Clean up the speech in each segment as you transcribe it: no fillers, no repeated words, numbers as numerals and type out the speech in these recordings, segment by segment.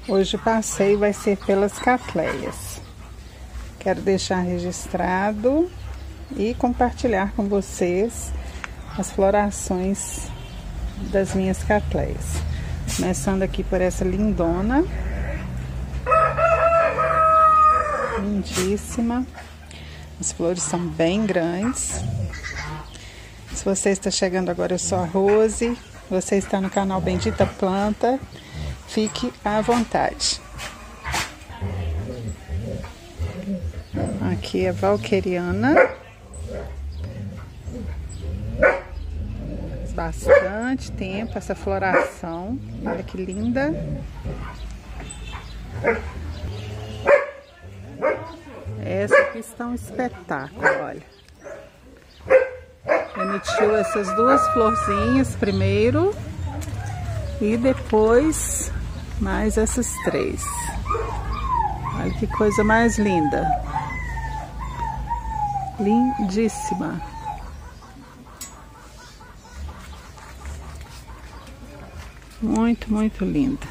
Hoje o passeio vai ser pelas catleias. Quero deixar registrado e compartilhar com vocês as florações das minhas catleias. Começando aqui por essa lindona. Lindíssima. As flores são bem grandes. Se você está chegando agora, eu sou a Rose. Você está no canal Bendita Planta. Fique à vontade. Aqui é valqueriana. Faz bastante tempo essa floração. Olha que linda. Essa aqui está um espetáculo, olha. Emitiu essas duas florzinhas primeiro e depois mais essas três. Olha que coisa mais linda. Lindíssima. Muito, muito linda.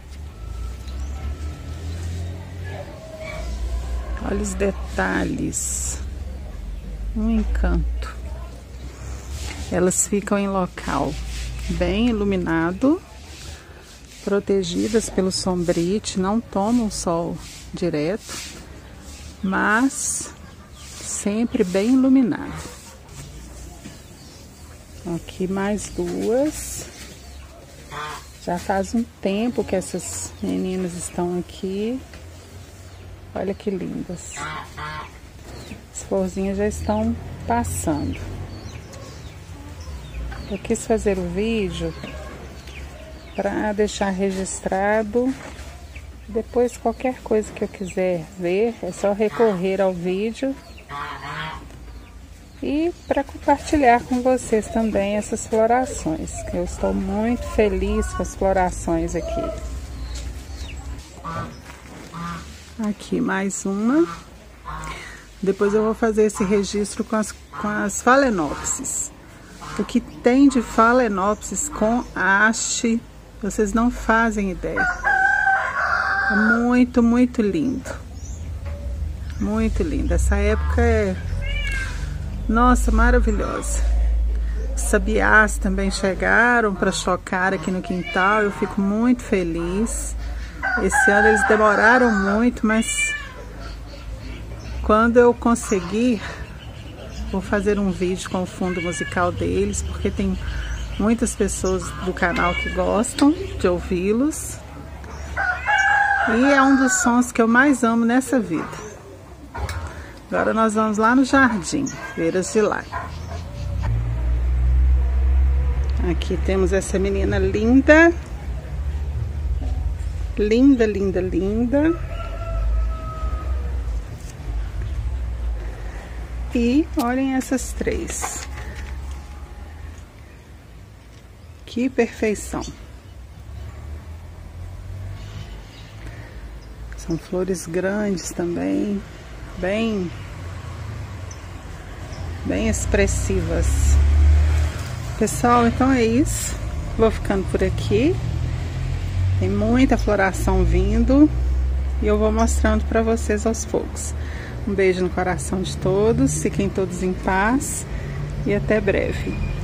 Olha os detalhes. Um encanto. Elas ficam em local bem iluminado, protegidas pelo sombrite, não tomam sol direto, mas sempre bem iluminado. Aqui mais duas. Já faz um tempo que essas meninas estão aqui. Olha que lindas. As florzinhas já estão passando. Eu quis fazer o vídeo para deixar registrado. Depois, qualquer coisa que eu quiser ver, é só recorrer ao vídeo. E para compartilhar com vocês também essas florações. Eu estou muito feliz com as florações aqui. Aqui mais uma. Depois eu vou fazer esse registro com as Phalaenopsis. O que tem de Phalaenopsis com haste, vocês não fazem ideia. É muito, muito lindo. Muito lindo. Essa época é, nossa, maravilhosa. Os sabiás também chegaram para chocar aqui no quintal. Eu fico muito feliz. Esse ano eles demoraram muito, mas quando eu conseguir, vou fazer um vídeo com o fundo musical deles, porque tem muitas pessoas do canal que gostam de ouvi-los. E é um dos sons que eu mais amo nessa vida. Agora nós vamos lá no jardim, ver as de lá. Aqui temos essa menina linda. Linda, linda, linda. E olhem essas três. Que perfeição. São flores grandes também, bem expressivas. Pessoal, então é isso. Vou ficando por aqui. Tem muita floração vindo e eu vou mostrando para vocês aos poucos. Um beijo no coração de todos, fiquem todos em paz e até breve.